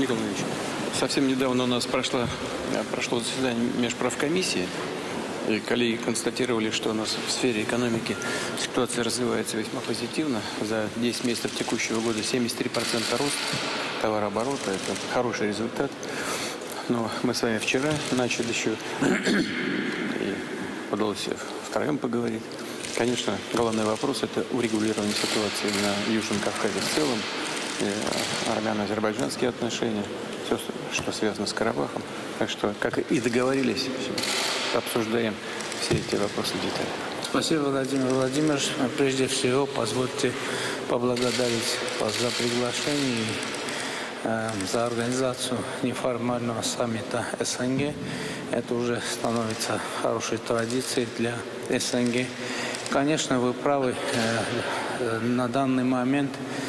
Николай Ильич, совсем недавно у нас прошло заседание межправкомиссии, и коллеги констатировали, что у нас в сфере экономики ситуация развивается весьма позитивно. За 10 месяцев текущего года 73% рост товарооборота. Это хороший результат. Но мы с вами вчера начали еще и удалось втроем поговорить. Конечно, главный вопрос – это урегулирование ситуации на Южном Кавказе в целом, армяно-азербайджанские отношения, все, что связано с Карабахом. Так что, как и договорились, обсуждаем все эти вопросы в деталях. Спасибо, Владимир Владимирович. Прежде всего, позвольте поблагодарить вас за приглашение и за организацию неформального саммита СНГ. Это уже становится хорошей традицией для СНГ. Конечно, вы правы, на данный момент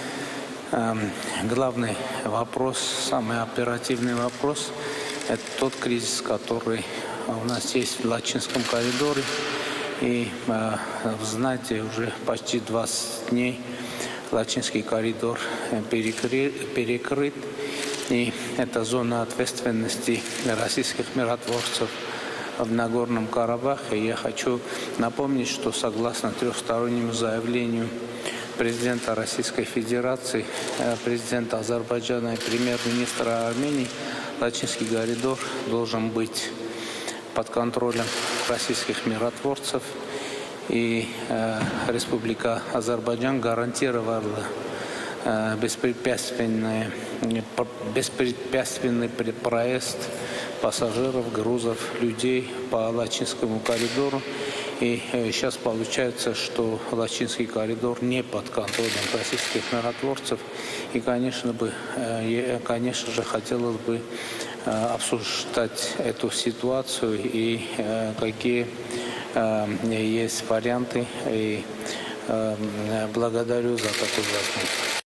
главный вопрос, самый оперативный вопрос – это тот кризис, который у нас есть в Лачинском коридоре. И, знаете, уже почти 20 дней Лачинский коридор перекрыт. И это зона ответственности российских миротворцев в Нагорном Карабахе. И я хочу напомнить, что согласно трехстороннему заявлению президента Российской Федерации, президента Азербайджана и премьер-министра Армении, Лачинский коридор должен быть под контролем российских миротворцев. И Республика Азербайджан гарантировала беспрепятственный проезд пассажиров, грузов, людей по Лачинскому коридору. И сейчас получается, что Лачинский коридор не под контролем российских миротворцев. И, конечно же, хотелось бы обсуждать эту ситуацию и какие есть варианты. И благодарю за такую возможность.